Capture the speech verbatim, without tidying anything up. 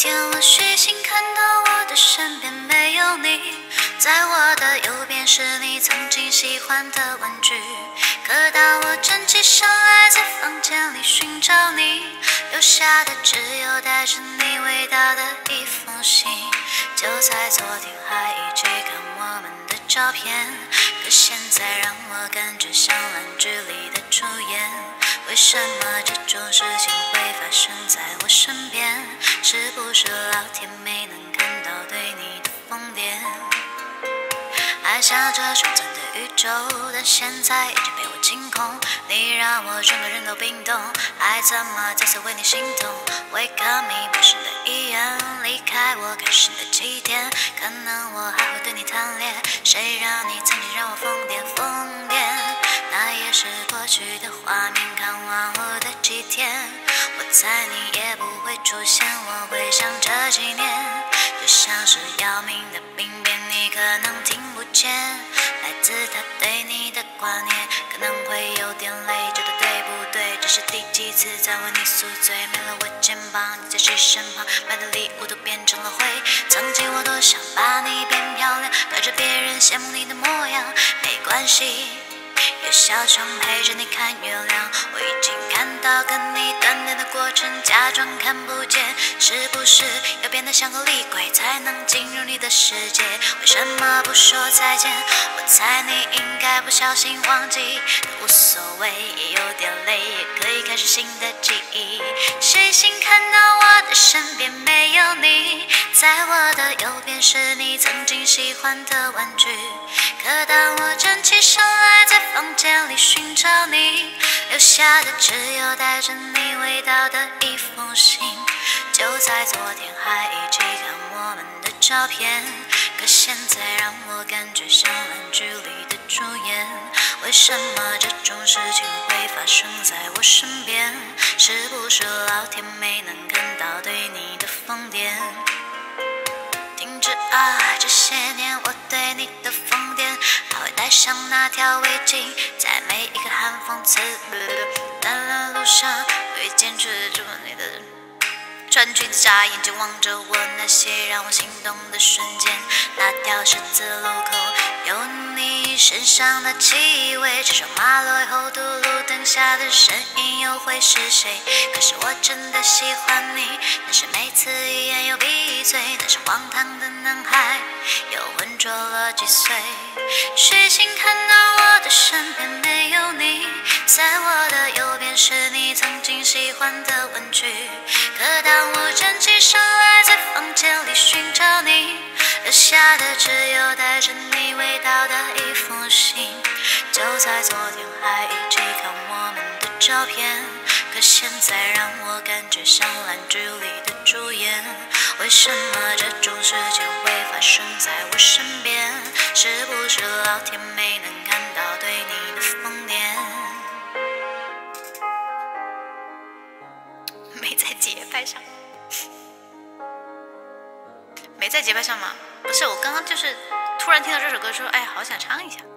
天我睡醒看到我的身边没有你，在我的右边是你曾经喜欢的玩具。可当我站起身来在房间里寻找你，留下的只有带着你味道的一封信。就在昨天还一起看我们的照片，可现在让我感觉像烂剧里的主演。为什么这种事情会发生在我身边？是不是老天没能看到对你的疯癫？爱像这璀璨的宇宙，但现在已经被我清空。你让我整个人都冰冻，爱怎么再次为你心痛 ？Wake up me， 不是的遗言，离开我开始的起点，可能我还会对你贪恋。谁让你曾经让我疯癫疯癫？那也是过去的画面，看完我的几天，我猜你也不会出现，我会想这几年，就像是要命的病变，你可能听不见，来自他对你的挂念，可能会有点累，觉得对不对？这是第几次在为你宿醉？没了我肩膀，你在谁身旁？买的礼物都变成了灰。曾经我多想把你变漂亮，看着别人羡慕你的模样，没关系。有小虫陪着你看月亮，我已经看到跟你锻炼的过程，假装看不见，是不是要变得像个厉鬼才能进入你的世界？为什么不说再见？我猜你应该不小心忘记，无所谓，也有点累，也可以开始新的记忆。睡醒看到我的身边没有你，在我的右边是你曾经喜欢的玩具。可当我站起身来在房间里寻找你，留下的只有带着你味道的一封信。就在昨天还一起看我们的照片，可现在让我感觉像烂剧里的主演。为什么这种事情会发生在我身边？是不是老天没能看到对你的疯癫？停止啊，这些年我对你的疯癫，还会戴上那条围巾，在每一个寒风刺淡了路上，会坚持住你的穿裙子眨眼睛望着我，那些让我心动的瞬间。那条十字路口有你身上的气味，这条马路后堵路灯下的身影又会是谁？可是我真的喜欢你，但是每次一眼又闭嘴，那是荒唐的男孩又浑浊了几岁。睡醒看到我的身边没有你，在我的右边是你曾经喜欢的玩具。可当我站起身来在房间里寻找你，留下的只有带着你味道的一封信。就在昨天还一起看我们的照片，可现在让我感觉像烂剧里的主演。为什么这种事情会发生在我身边？是不是老天没能看到对你的疯癫？没在节拍上，没在节拍上吗？不是，我刚刚就是突然听到这首歌说，哎，好想唱一下。